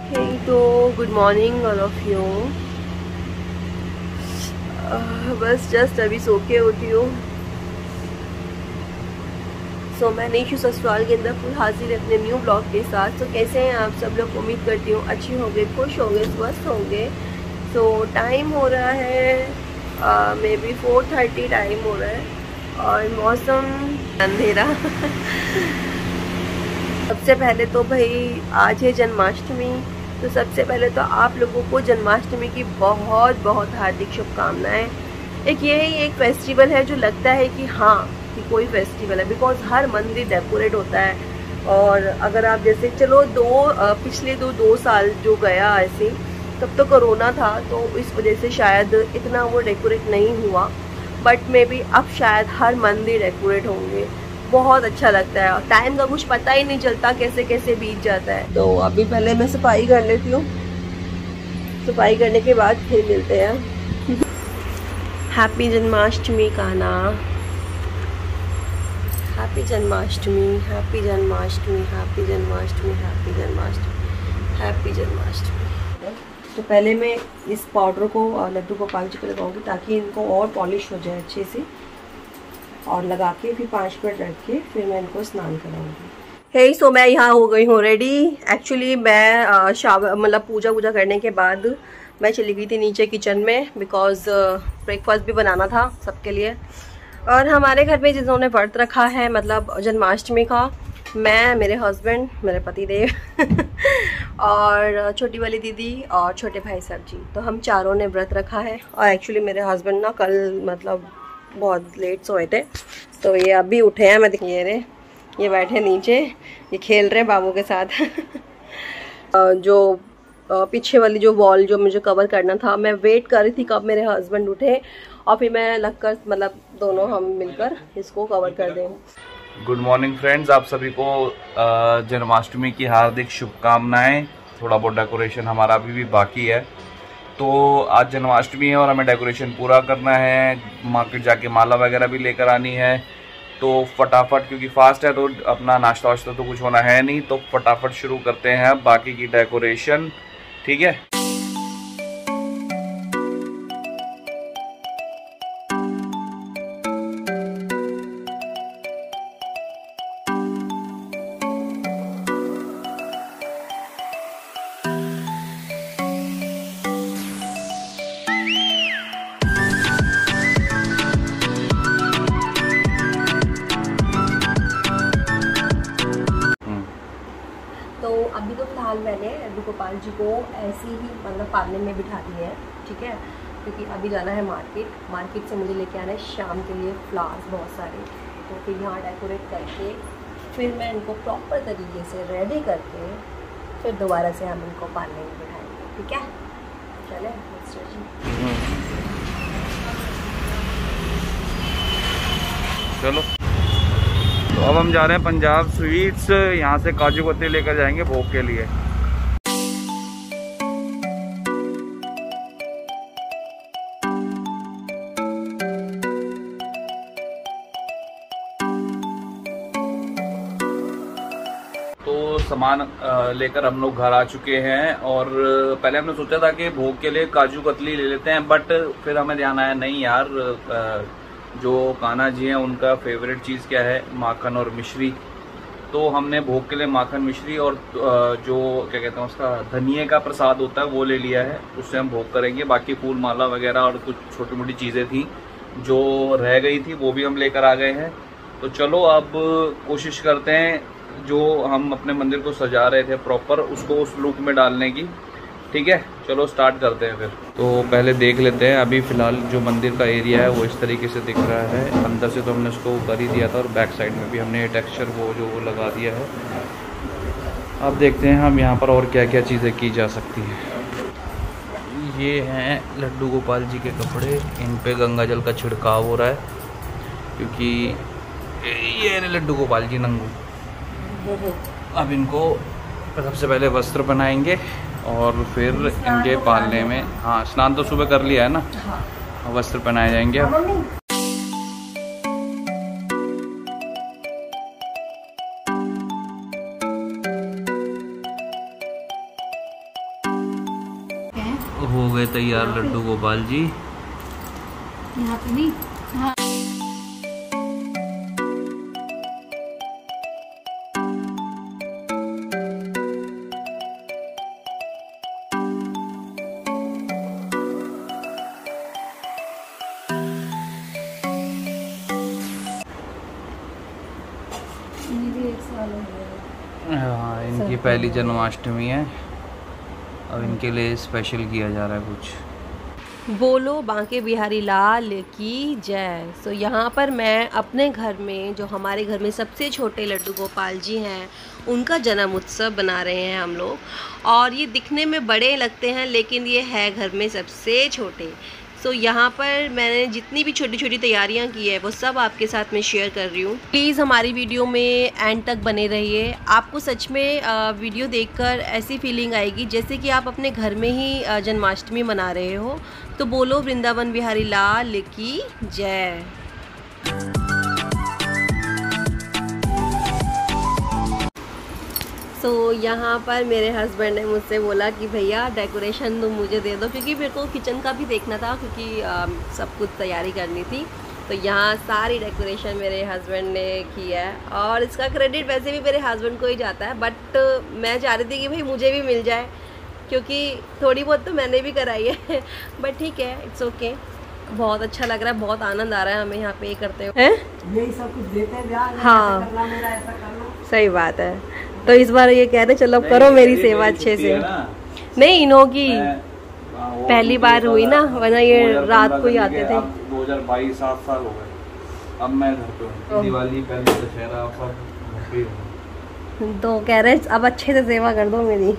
तो good morning all of you. बस just अभी सो के उठी हूँ। मैं नीशु ससुराल के अंदर फुल हाजिर है अपने न्यू ब्लॉग के साथ। तो कैसे हैं आप सब लोग? उम्मीद करती हूँ अच्छी होंगे, खुश होंगे, स्वस्थ होंगे। टाइम हो रहा है मे बी 4:30 टाइम हो रहा है और मौसम अंधेरा। सबसे पहले तो भाई आज है जन्माष्टमी। तो सबसे पहले तो आप लोगों को जन्माष्टमी की बहुत बहुत हार्दिक शुभकामनाएं। एक यही एक फेस्टिवल है जो लगता है कि हाँ कि कोई फेस्टिवल है, बिकॉज हर मंदिर डेकोरेट होता है। और अगर आप जैसे चलो पिछले दो साल जो गया ऐसे, तब तो कोरोना था तो इस वजह से शायद इतना वो डेकोरेट नहीं हुआ, बट मे बी अब शायद हर मंदिर डेकोरेट होंगे। बहुत अच्छा लगता है और टाइम का कुछ पता ही नहीं चलता कैसे कैसे बीत जाता है। तो अभी पहले मैं सफाई कर लेती हूँ, सफाई करने के बाद फिर मिलते हैं। Happy Janmashtami Kanha, happy Janmashtami, happy Janmashtami, happy Janmashtami, happy Janmashtami, happy Janmashtami. तो पहले मैं इस पाउडर को लड्डू गोपाल जी को लगाऊंगी ताकि इनको और पॉलिश हो जाए अच्छे से, और लगा के फिर 5 मिनट रख के फिर मैं इनको स्नान कराऊंगी। सो मैं यहाँ हो गई हूँ रेडी। एक्चुअली मैं शावर मतलब पूजा करने के बाद मैं चली गई थी नीचे किचन में, बिकॉज ब्रेकफास्ट भी बनाना था सबके लिए। और हमारे घर में जिन्होंने व्रत रखा है मतलब जन्माष्टमी का, मैं, मेरे हस्बैंड, मेरे पति देव और छोटी वाली दीदी और छोटे भाई साहब जी, तो हम चारों ने व्रत रखा है। और एक्चुअली मेरे हस्बैंड ना कल मतलब बहुत लेट सोए थे, तो ये अभी उठे हैं। मैं देखिए रे, ये बैठे नीचे, ये खेल रहे हैं बाबू के साथ। जो पीछे वाली जो वॉल जो मुझे कवर करना था, मैं वेट कर रही थी कब मेरे हस्बैंड उठे और फिर मैं लगकर मतलब दोनों हम मिलकर इसको कवर कर दें। गुड मॉर्निंग फ्रेंड्स, आप सभी को जन्माष्टमी की हार्दिक शुभकामनाएं। थोड़ा बहुत डेकोरेशन हमारा अभी भी बाकी है, तो आज जन्माष्टमी है और हमें डेकोरेशन पूरा करना है। मार्केट जाके माला वगैरह भी लेकर आनी है, तो फटाफट, क्योंकि फास्ट है तो अपना नाश्ता वाश्ता तो कुछ होना है नहीं, तो फटाफट शुरू करते हैं बाकी की डेकोरेशन। ठीक है। तो अभी तो फिलहाल मैंने लड्डू गोपाल जी को ऐसे ही मतलब पालने में बिठा दिए हैं, ठीक है, क्योंकि अभी जाना है मार्केट से मुझे लेके आना है शाम के लिए फ्लावर्स बहुत सारे। तो फिर यहाँ डेकोरेट करके फिर मैं इनको प्रॉपर तरीके से रेडी करके फिर दोबारा से हम इनको पालने में बिठाएंगे। ठीक है, चले चलो, तो अब हम जा रहे हैं पंजाब स्वीट्स। यहाँ से काजू कतली लेकर जाएंगे भोग के लिए। तो सामान लेकर हम लोग घर आ चुके हैं, और पहले हमने सोचा था कि भोग के लिए काजू कतली ले लेते हैं, बट फिर हमें ध्यान आया नहीं यार, जो कान्हा जी हैं उनका फेवरेट चीज़ क्या है, माखन और मिश्री। तो हमने भोग के लिए माखन, मिश्री और जो क्या कहते हैं उसका धनिये का प्रसाद होता है वो ले लिया है, उससे हम भोग करेंगे। बाकी फूल माला वगैरह और कुछ छोटी मोटी चीज़ें थी जो रह गई थी वो भी हम लेकर आ गए हैं। तो चलो अब कोशिश करते हैं जो हम अपने मंदिर को सजा रहे थे प्रॉपर उसको उस लुक में डालने की। ठीक है, चलो स्टार्ट करते हैं फिर। तो पहले देख लेते हैं, अभी फ़िलहाल जो मंदिर का एरिया है वो इस तरीके से दिख रहा है। अंदर से तो हमने उसको कर ही दिया था और बैक साइड में भी हमने टेक्सचर वो लगा दिया है। अब देखते हैं हम यहाँ पर और क्या क्या चीज़ें की जा सकती हैं। ये हैं लड्डू गोपाल जी के कपड़े, इन पे गंगा जल का छिड़काव हो रहा है क्योंकि ये लड्डू गोपाल जी नंगू। अब इनको सबसे पहले वस्त्र पहनाएंगे और फिर इनके पालने में, हाँ स्नान तो सुबह कर लिया है ना, हाँ। वस्त्र पहनाए जाएंगे अब। हो गए तैयार लड्डू गोपाल जी। यहाँ पे नहीं। हाँ। हाँ, इनकी पहली जन्माष्टमी है। अब इनके लिए स्पेशल किया जा रहा है कुछ। बोलो बांके बिहारी लाल की जय। सो यहाँ पर मैं अपने घर में, जो हमारे घर में सबसे छोटे लड्डू गोपाल जी हैं, उनका जन्म उत्सव बना रहे हैं हम लोग। और ये दिखने में बड़े लगते हैं लेकिन ये है घर में सबसे छोटे। सो यहाँ पर मैंने जितनी भी छोटी छोटी तैयारियाँ की है वो सब आपके साथ में शेयर कर रही हूँ। प्लीज़ हमारी वीडियो में एंड तक बने रहिए। आपको सच में वीडियो देखकर ऐसी फीलिंग आएगी जैसे कि आप अपने घर में ही जन्माष्टमी मना रहे हो। तो बोलो वृंदावन बिहारी लाल की जय। यहाँ पर मेरे हस्बैंड ने मुझसे बोला कि भैया डेकोरेशन तुम मुझे दे दो, क्योंकि मेरे को किचन का भी देखना था, क्योंकि सब कुछ तैयारी करनी थी। तो यहाँ सारी डेकोरेशन मेरे हस्बैंड ने की है और इसका क्रेडिट वैसे भी मेरे हस्बैंड को ही जाता है। बट मैं चाह रही थी कि भाई मुझे भी मिल जाए, क्योंकि थोड़ी बहुत तो मैंने भी कराई है। बट ठीक है, इट्स ओके। बहुत अच्छा लग रहा है, बहुत आनंद आ रहा है हमें यहाँ पे करते हुए। यही सब कुछ देते हैं। हाँ, करना मेरा, ऐसा करना। सही बात है। तो इस बार ये कह रहे चलो करो मेरी सेवा अच्छे से। नहीं, इन्हों की पहली बार हुई ना, वरना ये रात को ही आते थे। 2022 7 साल हो गए। अब मैं घर पे हूँ। दिवाली पहले दशहरा सब घर पे हूँ। तो कह रहे अब अच्छे से सेवा कर दो मेरी।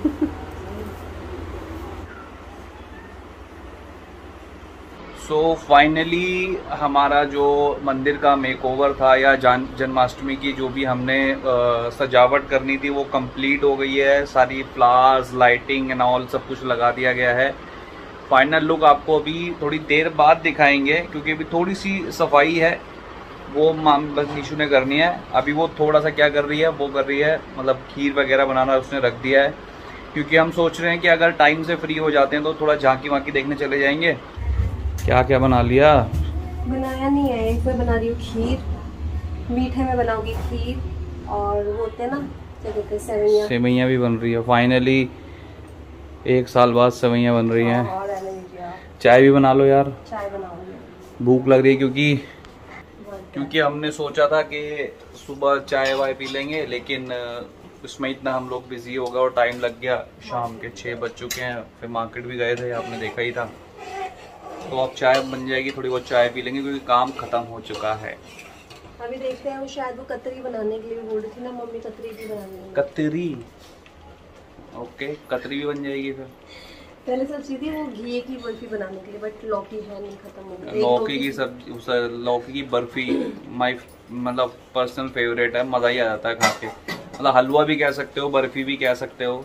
सो फाइनली हमारा जो मंदिर का मेकओवर था या जन्माष्टमी की जो भी हमने सजावट करनी थी वो कंप्लीट हो गई है। सारी फ्लावर्स, लाइटिंग एंड ऑल सब कुछ लगा दिया गया है। फाइनल लुक आपको अभी थोड़ी देर बाद दिखाएंगे, क्योंकि अभी थोड़ी सी सफाई है वो बस निशु ने करनी है। अभी वो थोड़ा सा क्या कर रही है, वो कर रही है मतलब खीर वगैरह बनाना उसने रख दिया है, क्योंकि हम सोच रहे हैं कि अगर टाइम से फ्री हो जाते हैं तो थोड़ा झांकी वाकी देखने चले जाएंगे। क्या क्या बना लिया? बनाया नहीं है, इसमें बना रही हूँ खीर। मीठे में बनाऊंगी खीर और वो होते हैं ना क्या कहते हैं, सेवइयाँ। सेवइयाँ भी बन रही है। फाइनली 1 साल बाद सेवइयाँ बन रही हैं। चाय भी बना लो यार। चाय बनाऊंगी, भूख लग रही है, क्योंकि हमने सोचा था कि सुबह चाय वाय पी लेंगे, लेकिन उसमें इतना हम लोग बिजी हो गए और टाइम लग गया। शाम के 6 बज चुके हैं। फिर मार्केट भी गए थे, आपने देखा ही था। तो अब चाय बन जाएगी, थोड़ी बहुत चाय पी लेंगे, क्योंकि काम खत्म हो चुका है। अभी देखते हैं, शायद वो कतरी बनाने के लिए बोल रही थी ना मम्मी, कतरी भी बनानी। कतरी, ओके, कतरी भी बन जाएगी। फिर पहले सोची थी वो घी की बर्फी बनाने के लिए, बट लौकी है नहीं, खत्म हो गई। लौकी की सब्जी, लौकी की बर्फी माय मतलब पर्सनल फेवरेट है। मजा ही आ जाता है खा के। मतलब हलवा भी कह सकते हो, बर्फी भी कह सकते हो।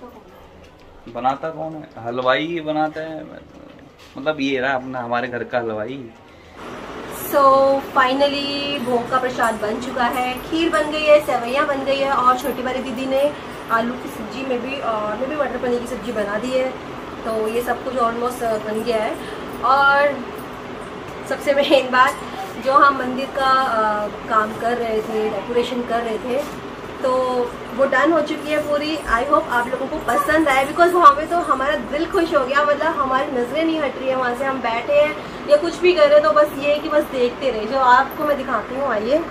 बनाता कौन है? हलवाई ही बनाता है। मतलब ये रहा अपना हमारे घर का हलवाई। सो फाइनली भोग का प्रसाद बन चुका है। खीर बन गई है, सेवइयाँ बन गई है और छोटी वाली दीदी ने आलू की सब्जी में भी और मैं भी मटर पनीर की सब्जी बना दी है। तो ये सब कुछ ऑलमोस्ट बन गया है। और सबसे मेन बात, जो हम मंदिर का काम कर रहे थे, डेकोरेशन कर रहे थे, तो वो डन हो चुकी है पूरी। आई होप आप लोगों को पसंद आए, बिकॉज वहाँ पे तो हमारा दिल खुश हो गया। मतलब हमारी नजरें नहीं हट रही है वहाँ से, हम बैठे हैं या कुछ भी कर रहे हैं तो बस ये है कि बस देखते रहे। जो आपको मैं दिखाती हूँ, आइए।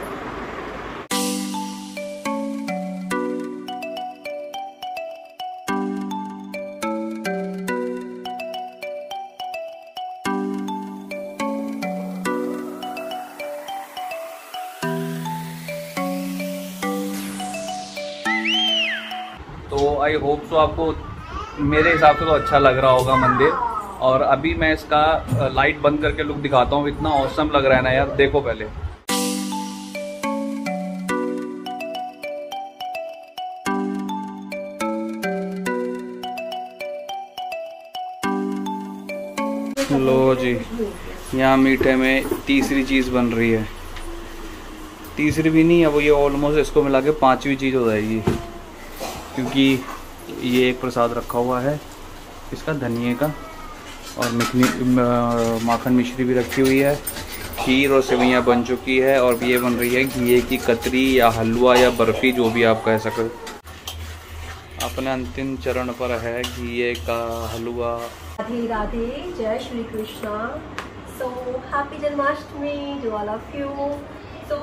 तो आई होप सो आपको मेरे हिसाब से तो अच्छा लग रहा होगा मंदिर। और अभी मैं इसका लाइट बंद करके लुक दिखाता हूँ। इतना औसम लग रहा है ना यार, देखो पहले। लो जी, यहाँ मीठे में तीसरी चीज़ बन रही है। तीसरी भी नहीं, अब ये ऑलमोस्ट इसको मिला के 5वीं चीज़ हो जाएगी, क्योंकि ये एक प्रसाद रखा हुआ है इसका धनिए का, और माखन मिश्री भी रखी हुई है। खीर और सेवइयाँ बन चुकी है और ये बन रही है घिए की कतरी या हलवा या बर्फ़ी, जो भी आप कह सको। अपने अंतिम चरण पर है घिए का हलवा। राधे राधे, जय Shri Krishna. So happy Janmashtami to all of you. So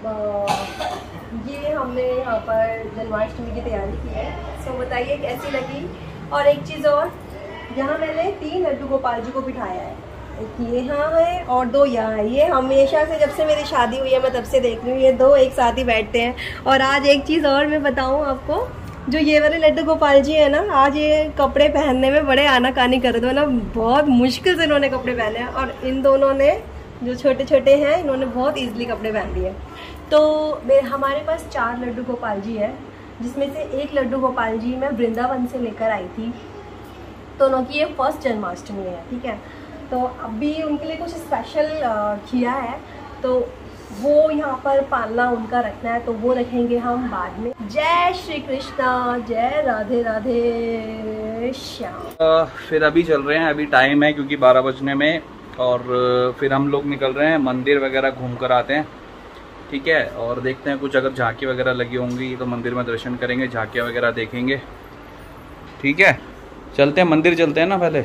ये हमने यहाँ पर जन्माष्टमी की तैयारी की है। सो बताइए कैसी लगी। और एक चीज़ और, यहाँ मैंने 3 लड्डू गोपाल जी को बिठाया है, एक ये यहाँ है और 2 यहाँ है। ये हमेशा से जब से मेरी शादी हुई है मैं तब से देख रही हूँ ये 2 एक साथ ही बैठते हैं। और आज एक चीज़ और मैं बताऊँ आपको, जो ये वाले लड्डू गोपाल जी है ना, आज ये कपड़े पहनने में बड़े आनाकानी कर रहे थे ना, बहुत मुश्किल से इन्होंने कपड़े पहने हैं। और इन दोनों ने जो छोटे छोटे हैं इन्होंने बहुत ईजिली कपड़े पहन लिए। तो हमारे पास 4 लड्डू गोपाल जी है, जिसमें से एक लड्डू गोपाल जी मैं वृंदावन से लेकर आई थी। तो उनकी ये फर्स्ट जन्माष्टमी है, ठीक है। तो अभी उनके लिए कुछ स्पेशल किया है, तो वो यहाँ पर पालना उनका रखना है, तो वो रखेंगे हम बाद में। जय श्री कृष्णा, जय राधे राधे श्याम। फिर अभी चल रहे हैं, अभी टाइम है क्योंकि 12 बजने में, और फिर हम लोग निकल रहे हैं मंदिर वगैरह घूम कर आते हैं, ठीक है। और देखते हैं कुछ अगर झांकी वगैरह लगी होंगी तो मंदिर में दर्शन करेंगे, झांकियाँ वगैरह देखेंगे, ठीक है। चलते हैं मंदिर, चलते हैं ना पहले।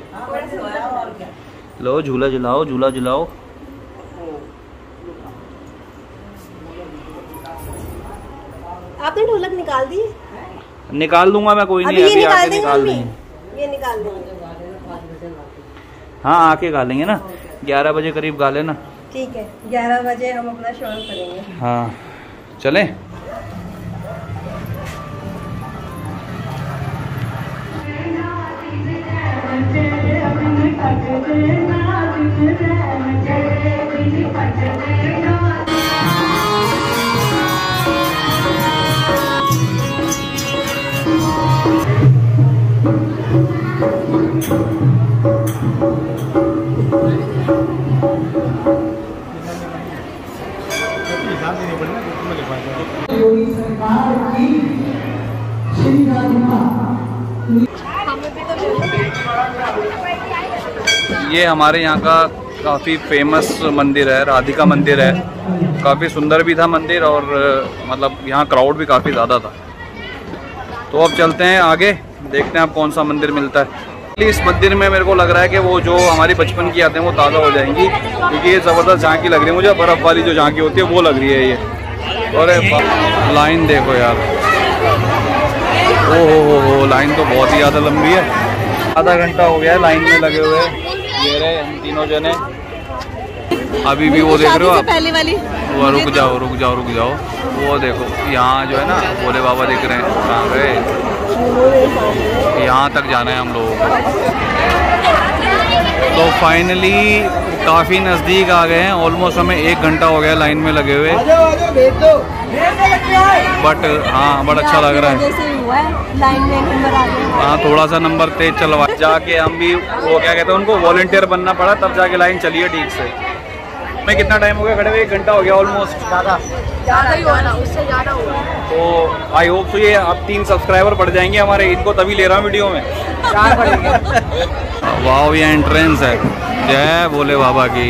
लो झूला झुलाओ, झूला झुलाओ। आपने ढोलक निकाल दी? निकाल दूंगा मैं, कोई नहीं, अभी आके निकाल देंगे। ये निकाल देंगे। हाँ आके गा लेंगे ना, 11 बजे करीब गा लेना। ठीक है, 11 बजे हम अपना श्रवण करेंगे। हाँ चलें। ये हमारे यहाँ का काफ़ी फेमस मंदिर है, राधिका मंदिर है। काफ़ी सुंदर भी था मंदिर, और मतलब यहाँ क्राउड भी काफ़ी ज़्यादा था। तो अब चलते हैं आगे, देखते हैं अब कौन सा मंदिर मिलता है। इस मंदिर में मेरे को लग रहा है कि वो जो हमारी बचपन की यादें वो ताज़ा हो जाएंगी, क्योंकि ये ज़बरदस्त झांकी लग रही है मुझे, बर्फ़ वाली जो झांकी होती है वो लग रही है ये। और लाइन देखो यार, ओ लाइन तो बहुत ही ज़्यादा लंबी है। आधा घंटा हो गया है लाइन में लगे हुए। ये रहे हम तीनों जने, अभी भी वो देख रहे हो आप, पहले वाली। वो रुक जाओ रुक जाओ रुक जाओ, वो देखो यहाँ जो है ना भोले बाबा दिख रहे हैं। कहाँ गए? यहाँ तक जाना है हम लोगों को। तो फाइनली काफ़ी नज़दीक आ गए हैं, ऑलमोस्ट हमें 1 घंटा हो गया लाइन में लगे हुए। बट हाँ बड़ा अच्छा लग रहा है। लाइन में नंबर आ गया। हाँ थोड़ा सा नंबर तेज चलवा, जाके हम भी वो क्या कहते हैं उनको वॉलंटियर बनना पड़ा, तब जाके लाइन चली है ठीक से। मैं कितना टाइम हो गया खड़े हुए? 1 घंटा हो गया ऑलमोस्ट। ज़्यादा ही हुआ ना, उससे ज़्यादा हुआ। तो आई होप सो ये अब 3 सब्सक्राइबर बढ़ जाएंगे हमारे, इनको तभी ले रहा हूँ वीडियो में। 4 बढ़ेंगे। वाह ये एंट्रेंस है, जय भोले बाबा की।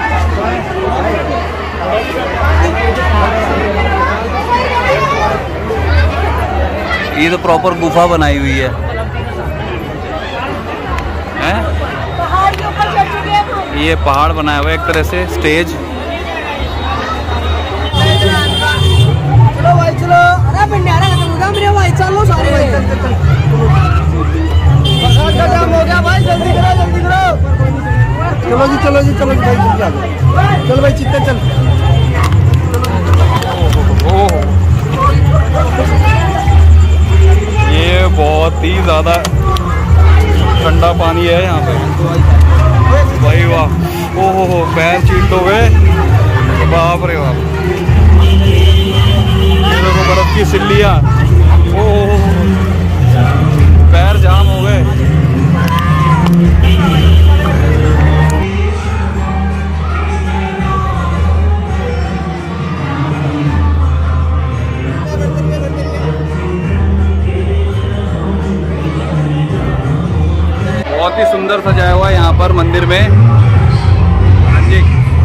ये तो प्रॉपर गुफा बनाई हुई है, हैं? पहाड़ के ऊपर चढ़ चुके हैं। ये पहाड़ बनाया हुआ है एक तरह से स्टेज। चलो भाई चलो, अरे भंडारा खत्म हो गया मेरे भाई, चलो सारे भाई चल चल चल। बरसात का टाइम हो गया भाई, जल्दी करो जल्दी करो। चलो जी चलो जी चलो जी भाई, जल्दी आ जाओ। चल भाई चित्ते चल। ये बहुत ही ज़्यादा ठंडा पानी है यहाँ पे भाई, वाह। ओहो पैर चीट हो गए, बाप रे बाप। ये देखो बर्फ की सिल्लियाँ, ओहो पैर जाम हो गए। बहुत बहुत ही सुंदर सजाया हुआ है यहाँ पर मंदिर में। हाँ जी,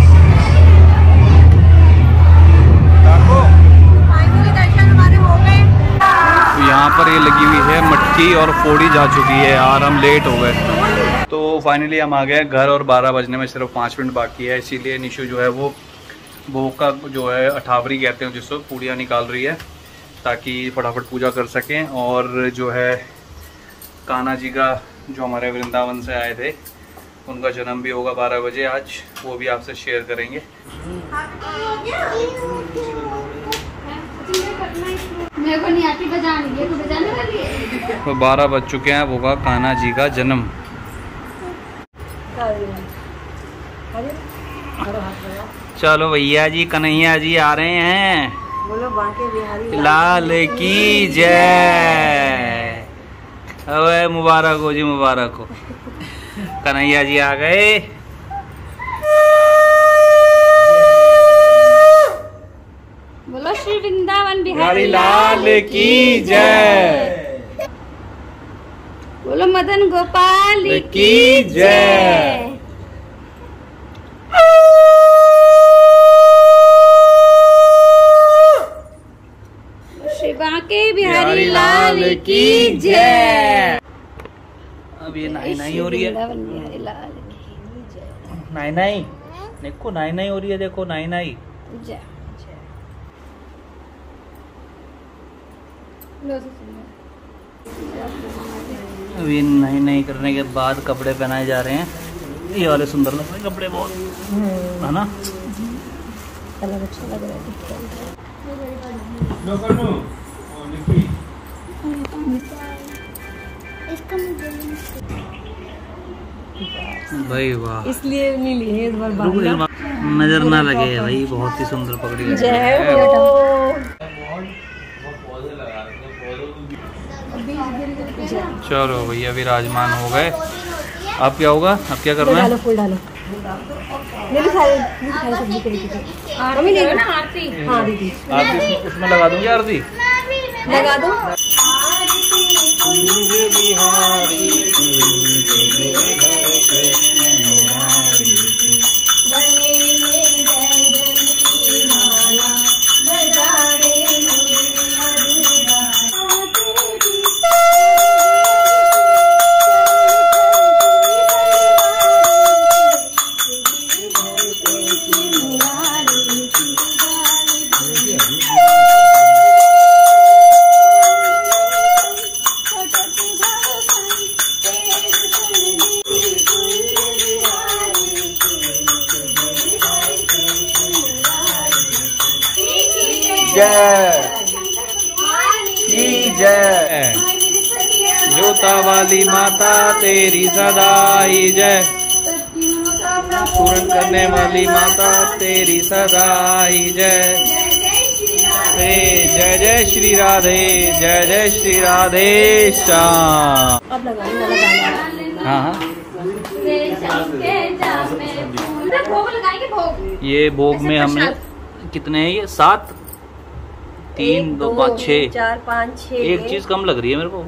दर्शन हमारे हो गए। तो यहाँ पर ये लगी हुई है मटकी और फोड़ी जा चुकी है यार, हम लेट हो गए। तो फाइनली हम आ गए घर और 12 बजने में सिर्फ 5 मिनट बाकी है, इसीलिए निशु जो है वो भोग का जो है अठावरी कहते हैं जिसको, पूड़ियाँ निकाल रही है ताकि फटाफट पूजा कर सकें। और जो है कान्हा जी का जो हमारे वृंदावन से आए थे उनका जन्म भी होगा 12 बजे आज, वो भी आपसे शेयर करेंगे। मेरे को नहीं आती बजानी, ये तो बजाने वाली है। तो 12 बज चुके हैं, होगा कान्हा जी का जन्म। चलो भैया जी, कन्हैया जी आ रहे हैं। बोलो बांके बिहारी लाल की जय। अबे मुबारक हो जी, मुबारक हो। कन्हैया जी आ गए। बोलो श्री वृंदावन बिहारी लाल की जय। बोलो मदन गोपाल की जय। श्री बांके बिहारी लाल की जय। अब ये नाई नाई हो रही है, बिहारी लाल की जय। नाई नाई देखो, नाई नाई हो रही है, देखो नाई नाई। जय। अभी नई नई करने के बाद कपड़े पहनाए जा रहे हैं। ये वाले सुंदर लग रहे हैं कपड़े बहुत, है ना? कलर अच्छा लग रहा है भाई, वाह। इसलिए नहीं लिए इस बार। नजर ना लगे भाई, बहुत ही सुंदर पकड़ी जय है। हो। चलो भैया विराजमान हो गए। अब क्या होगा, अब क्या करना है? फूल डालो। सब्जी मम्मी ले ना आरती। हाँ दीदी, आरती उसमें लगा दूंगी, आरती लगा दो। जय। जोता वाली माता तेरी सदा ही जय। पूर्ण करने वाली माता तेरी सदा ही जय। जय जय श्री राधे, जय जय श्री राधे श्याम। अब लगाना। हाँ हाँ, ये भोग में हमने कितने हैं? ये 7, 3, 2, 5, 6, 4, 5, 6। एक चीज कम लग रही है मेरे को।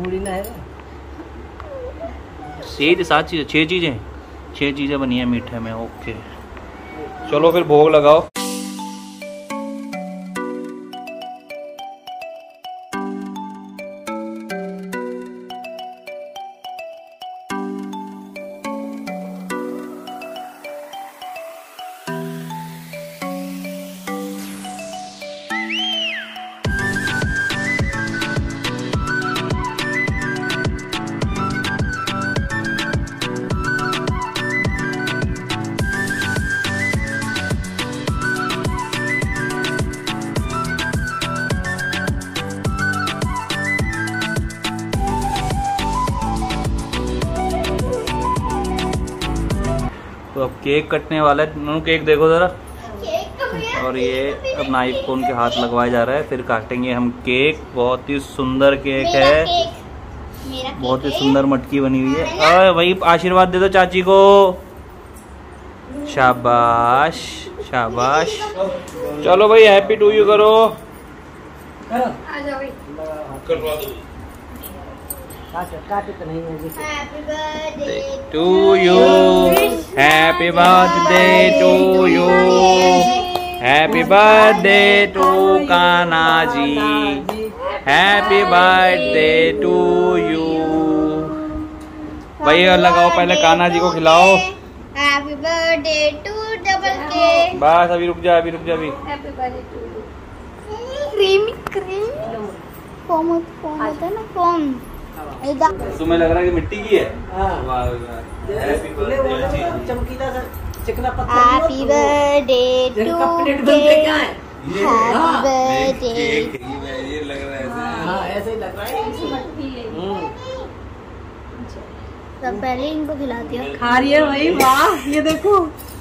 सीधे 7 चीजें, 6 चीजें, 6 चीजें बनी है मीठे में। ओके, चलो फिर भोग लगाओ। तो अब केक कटने वाला है। नूनू केक देखो जरा। और ये अब नाइफ को उनके हाथ लगवाया जा रहा है, फिर काटेंगे हम केक। बहुत ही सुंदर केक है, बहुत ही सुंदर मटकी बनी हुई है। अरे भाई आशीर्वाद दे दो चाची को। शाबाश शाबाश। चलो भाई हैप्पी टू यू करो। आ जाओ भाई। करवा दो। काटे तो नहीं होगी। Happy birthday to you, happy birthday to you, happy birthday to Kanha ji, happy birthday to you. भैया लगाओ, पहले कान्हा जी को खिलाओ। हैप्पी बर्थडे टू डबल के। बस अभी रुक जा, अभी रुक जा, अभी happy birthday to cream cream foam होता है ना, फोम। तुम्हें लग रहा है कि मिट्टी की है? चमकीला सा चिकना पत्थर। हैप्पी बर्थडे टू के, हैप्पी बर्थडे। ये लग रहा है ऐसे ही लग रहा है। सब पहले इनको खिला दिया। खा रही है भाई, वाह ये देखो।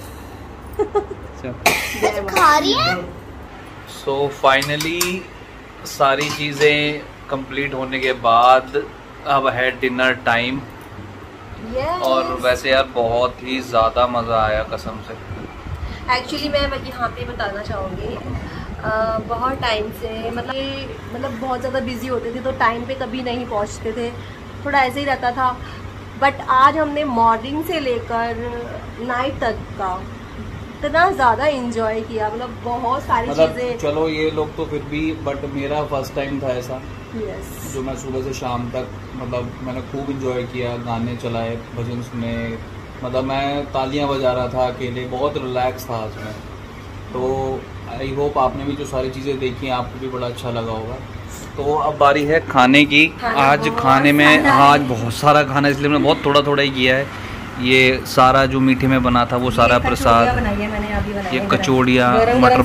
खा रही है। सो फाइनली सारी चीज़ें कंप्लीट होने के बाद अब है डिनर टाइम। और वैसे यार बहुत ही ज़्यादा मज़ा आया कसम से। एक्चुअली मैं यहाँ पे बताना चाहूँगी, बहुत टाइम से मतलब बहुत ज़्यादा बिजी होते थे तो टाइम पे कभी नहीं पहुँचते थे, थोड़ा ऐसे ही रहता था। बट आज हमने मॉर्निंग से लेकर नाइट तक का इतना ज़्यादा एंजॉय किया, मतलब बहुत सारी चीज़ें। चलो ये लोग तो फिर भी, बट मेरा फर्स्ट टाइम था ऐसा। यस। जो मैं सुबह से शाम तक मतलब मैंने खूब इंजॉय किया, गाने चलाए, भजन सुने, मतलब मैं तालियां बजा रहा था अकेले, बहुत रिलैक्स था आज में। तो आई होप आपने भी जो सारी चीज़ें देखी हैं आपको भी बड़ा अच्छा लगा होगा। तो अब बारी है खाने की। आज खाने में आज बहुत सारा खाना, इसलिए मैंने बहुत थोड़ा थोड़ा ही किया है। ये सारा जो मीठे में बना था वो सारा प्रसाद, ये कचौड़ियाँ, मटर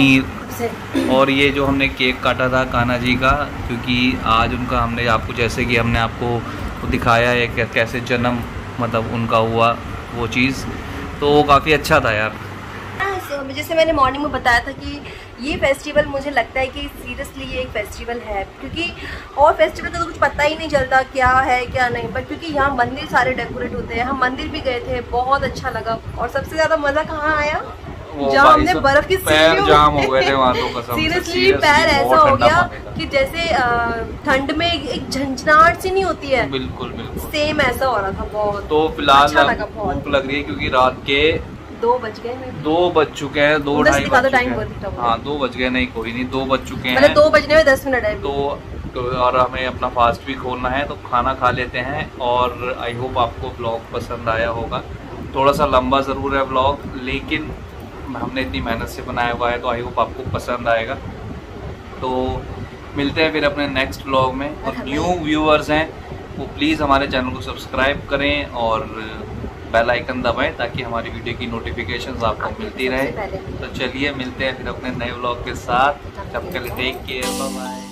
पनीर, और ये जो हमने केक काटा था कान्हा जी का, क्योंकि आज उनका हमने आपको जैसे कि हमने आपको दिखाया है कि कैसे जन्म मतलब उनका हुआ वो चीज़, तो वो काफ़ी अच्छा था यार। जैसे मैंने मॉर्निंग में बताया था कि ये फेस्टिवल मुझे लगता है कि सीरियसली ये एक फेस्टिवल है, क्योंकि और फेस्टिवल का तो कुछ पता ही नहीं चलता क्या है क्या नहीं, बट क्योंकि यहाँ मंदिर सारे डेकोरेट होते हैं। हम मंदिर भी गए थे, बहुत अच्छा लगा। और सबसे ज्यादा मजा कहाँ आया, जहाँ हमने बर्फ की पैर जाम हो गए थे वहाँ तो कसम से। सीरियसली पैर ऐसा हो गया कि जैसे ठंड में एक झंझनाहट सी नहीं होती है, बिल्कुल बिल्कुल सेम ऐसा हो रहा था। बहुत तो फिलहाल अच्छा लगा, भूख लग रही है क्योंकि रात के 2 बज चुके हैं, 2:30 बज चुके हैं। हाँ 2 बज गए, नहीं कोई नहीं, 2 बज चुके हैं, 2 बजने में 10 मिनट है। तो और हमें अपना फास्ट भी खोलना है, तो खाना खा लेते हैं। और आई होप आपको ब्लॉग पसंद आया होगा। थोड़ा सा लंबा ज़रूर है ब्लॉग, लेकिन हमने इतनी मेहनत से बनाया हुआ है, तो आई होप आपको पसंद आएगा। तो मिलते हैं फिर अपने नेक्स्ट ब्लॉग में। और न्यू व्यूअर्स हैं वो प्लीज़ हमारे चैनल को सब्सक्राइब करें और बेल आइकन दबाएं ताकि हमारी वीडियो की नोटिफिकेशंस आपको मिलती रहे। तो चलिए मिलते हैं फिर अपने नए व्लॉग के साथ। तब तक टेक केयर, बाय बाय।